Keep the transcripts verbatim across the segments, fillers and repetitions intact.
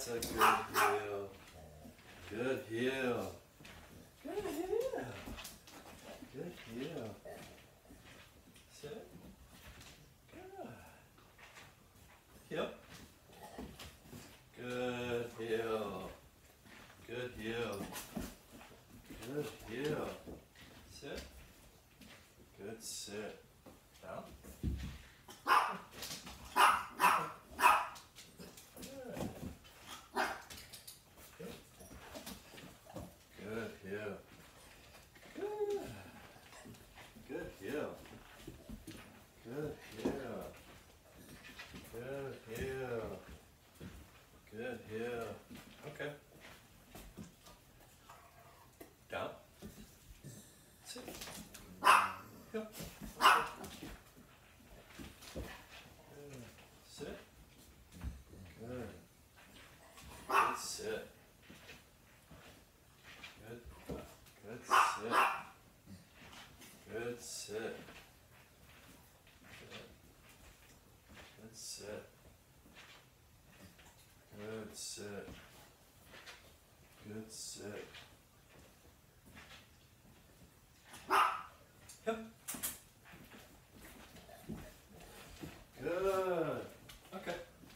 That's a good heel. Good heel. Good heel. Good heel. Sit. Good. Heel. Good heel. Good heel. Good heel. Sit. Good sit. Down. Good heel. Good. Good heel. Good heel. Good heel. Good heel. Okay. Down. Sit. Heel. Good. Sit. Good. Good sit. Good. Good sit. Good sit. Good. Good sit. Good sit. Good sit. Yep. Good. Okay.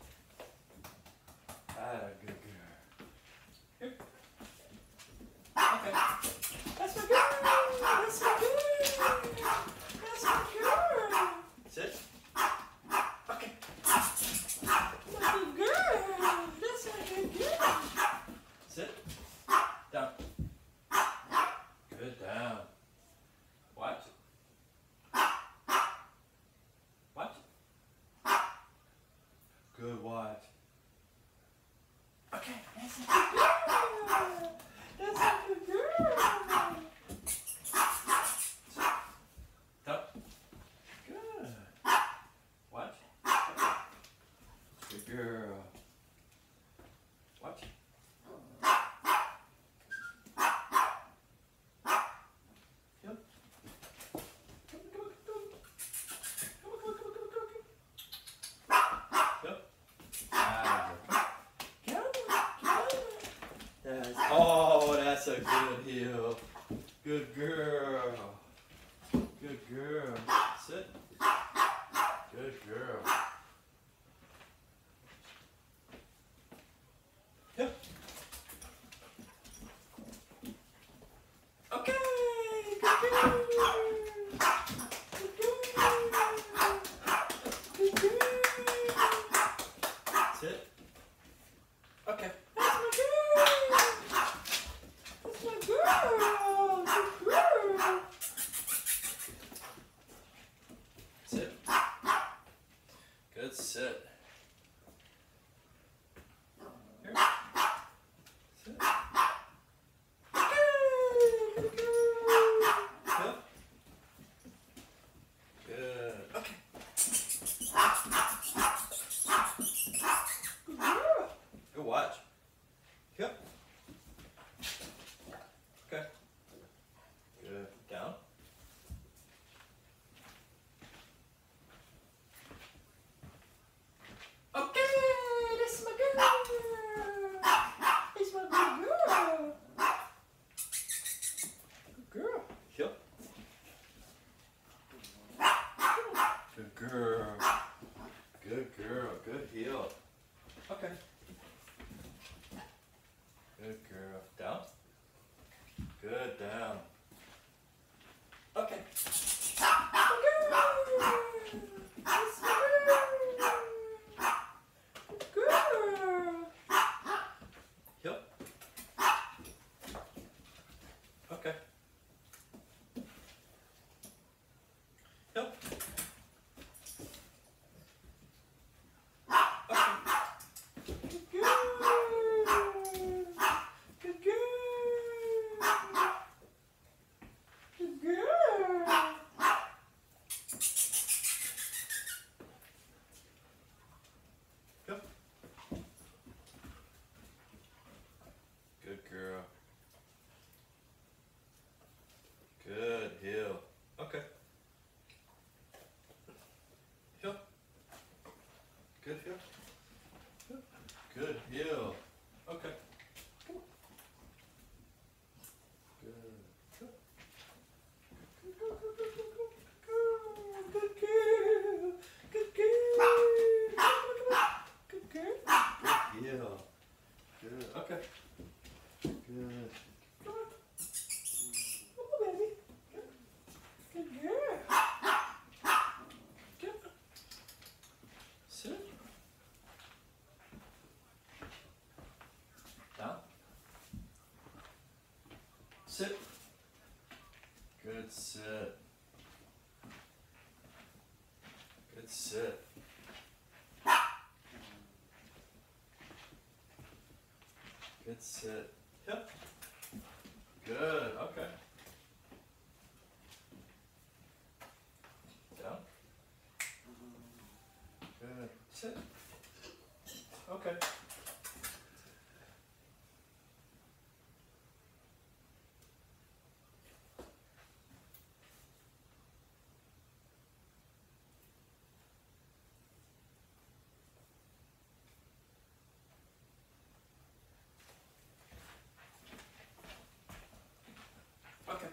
Ah, good girl. Here. Okay. That's my girl. That's my girl. That's my girl. Sit. Okay. My good girl. That's my good girl. Sit. Down. Good down. Watch. Watch. Good watch. Okay, that's a good girl. That's a good girl. Stop. Good. Watch. Good girl. Watch. Yep. Come on, come on, come on. Come on, come on, come on, come on, come on. Yep. Ah, good. That's, oh, that's a good heel. Good girl. Good girl. Sit. Good girl. Yep. Okay. Good girl. Good girl. Good girl. Sit. Okay. That's my girl. That's my girl. Good girl. Sit. Good sit. Here. Sit. Good girl. Yep. Good. Okay. Good girl. Good watch. Yep. Okay. Good. Down. Okay, that's my girl. That's my good girl. Good girl. Yep. Good girl. Good girl. Good heel. Okay. Good. Okay. Good. Come on. Come on, baby. Good. Good girl. Good. Sit. Down. Sit. Good sit. Good sit. Good sit. Yep. Good. Okay. Down. Good. Sit. Okay. Okay.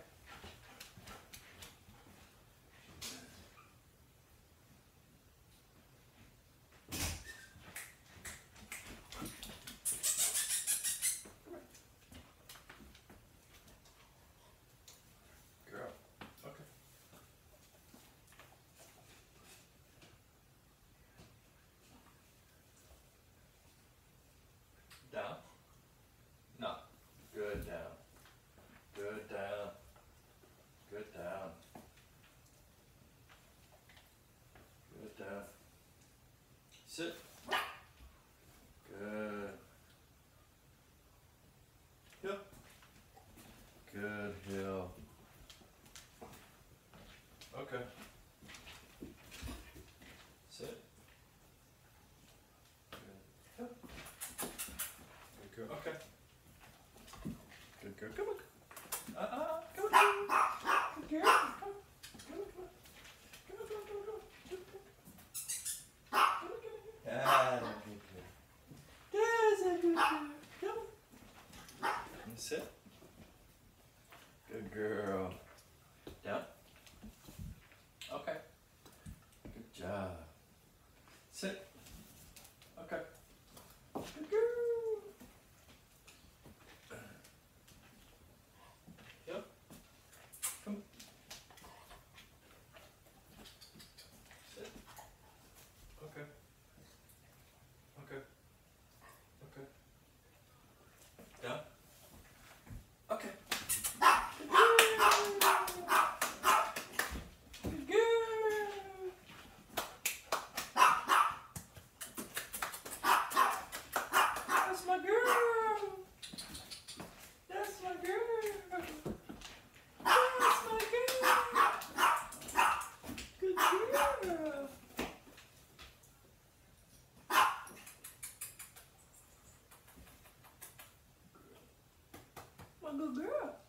Girl. Okay. Down. No. Good down. Good down. Good down. Good down. Sit. Good. Heel. Good heel. Okay. Sit. Good. Heel. Good girl. Okay. Good girl. Come on. Uh-uh. Come on. Good girl. Come on. Come on, come on. Come on, come on, come on, come on. Come on, come on, come on. Ah, good girl. There's a good girl. Come on. And sit. Good girl. Down. Okay. Good job. Sit. Okay. Good girl. Yep. Come. Sit. Okay. Okay. Okay. Down. Okay. Good girl. That's my girl. That's my girl. That's my girl. Good girl. My good girl.